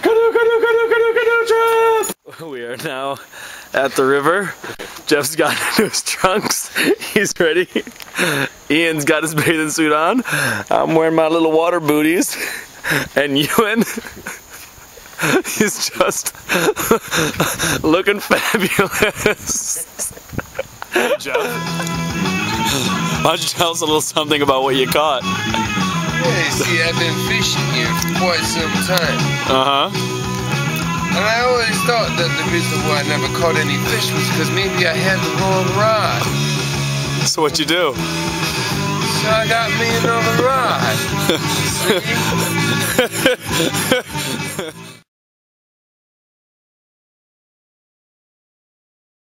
Jeff! We are now at the river. Jeff's got into his trunks. He's ready. Ian's got his bathing suit on. I'm wearing my little water booties. And Ewan is just looking fabulous. Jeff, why don't you tell us a little something about what you caught? Yeah, you see, I've been fishing here for quite some time. And I always thought that the reason why I never caught any fish was because maybe I had the wrong rod. So what'd you do? So I got me another rod. See?